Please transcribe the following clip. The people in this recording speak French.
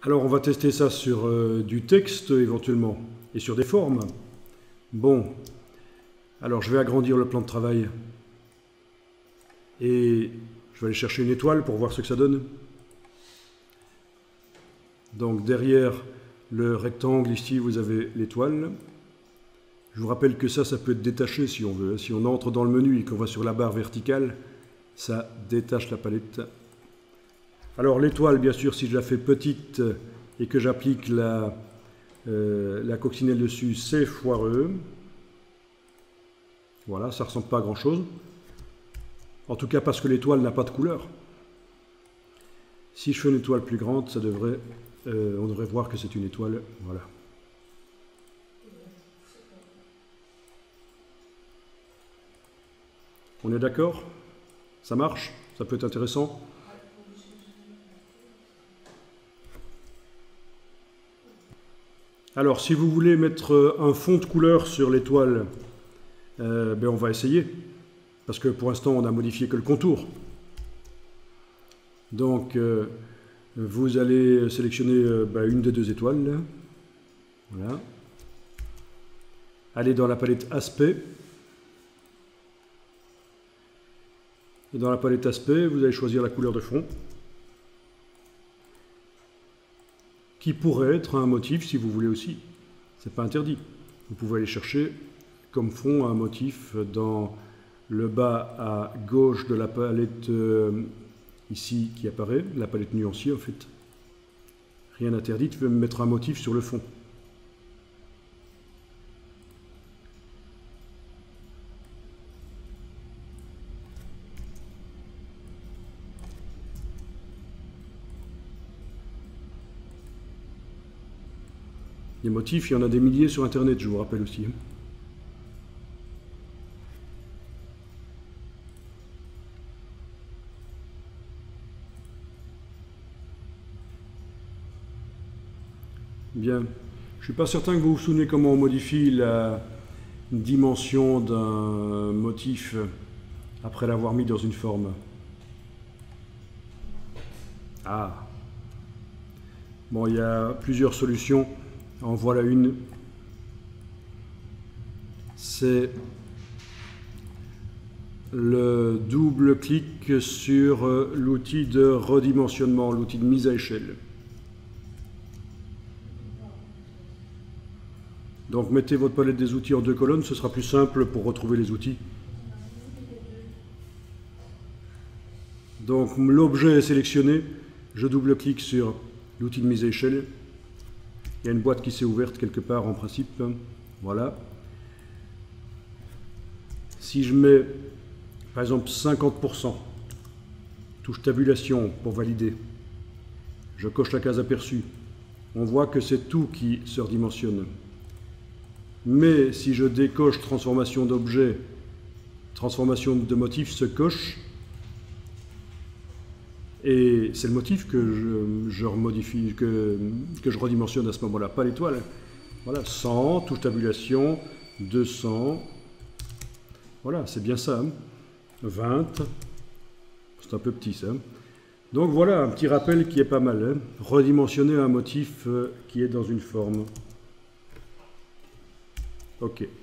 Alors on va tester ça sur du texte éventuellement et sur des formes. Bon, alors je vais agrandir le plan de travail et je vais aller chercher une étoile pour voir ce que ça donne. Donc derrière le rectangle ici vous avez l'étoile. Je vous rappelle que ça peut être détaché si on veut. Si on entre dans le menu et qu'on va sur la barre verticale, ça détache la palette. Alors l'étoile, bien sûr, si je la fais petite et que j'applique la coccinelle dessus, c'est foireux. Voilà, ça ne ressemble pas à grand chose. En tout cas parce que l'étoile n'a pas de couleur. Si je fais une étoile plus grande, ça devrait, on devrait voir que c'est une étoile. Voilà. On est d'accord? Ça marche? Ça peut être intéressant? Alors, si vous voulez mettre un fond de couleur sur l'étoile, on va essayer. Parce que pour l'instant, on n'a modifié que le contour. Donc, vous allez sélectionner une des deux étoiles. Là. Voilà. Allez dans la palette Aspect. Et dans la palette Aspect, vous allez choisir la couleur de fond. Qui pourrait être un motif si vous voulez aussi. C'est pas interdit. Vous pouvez aller chercher comme fond un motif dans le bas à gauche de la palette ici qui apparaît, la palette nuancier en fait. Rien n'interdit de mettre un motif sur le fond. Les motifs, il y en a des milliers sur Internet, je vous rappelle aussi. Bien. Je ne suis pas certain que vous vous souvenez comment on modifie la dimension d'un motif après l'avoir mis dans une forme. Ah. Bon, il y a plusieurs solutions. En voilà une. C'est le double clic sur l'outil de redimensionnement, l'outil de mise à échelle. Donc mettez votre palette des outils en deux colonnes, ce sera plus simple pour retrouver les outils. Donc l'objet est sélectionné, je double-clique sur l'outil de mise à échelle. Il y a une boîte qui s'est ouverte quelque part en principe. Voilà. Si je mets par exemple 50%, touche tabulation pour valider, je coche la case aperçue, on voit que c'est tout qui se redimensionne. Mais si je décoche transformation d'objet, transformation de motif se coche, et c'est le motif que je remodifie, que je redimensionne à ce moment-là, pas l'étoile. Voilà, 100, touche tabulation, 200. Voilà, c'est bien ça. Hein. 20. C'est un peu petit ça. Donc voilà, un petit rappel qui est pas mal. Hein. Redimensionner un motif qui est dans une forme. Ok.